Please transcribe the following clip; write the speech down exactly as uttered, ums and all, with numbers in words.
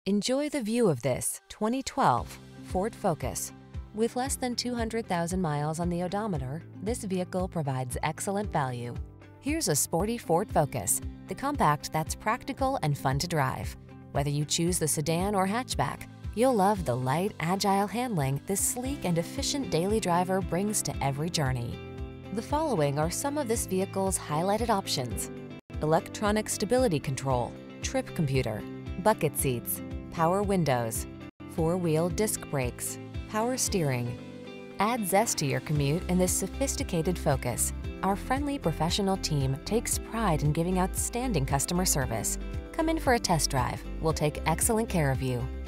Enjoy the view of this twenty twelve Ford Focus. With less than two hundred thousand miles on the odometer, this vehicle provides excellent value. Here's a sporty Ford Focus, the compact that's practical and fun to drive. Whether you choose the sedan or hatchback, you'll love the light, agile handling this sleek and efficient daily driver brings to every journey. The following are some of this vehicle's highlighted options: electronic stability control, trip computer, bucket seats, power windows, four-wheel disc brakes, power steering. Add zest to your commute in this sophisticated Focus. Our friendly professional team takes pride in giving outstanding customer service. Come in for a test drive. We'll take excellent care of you.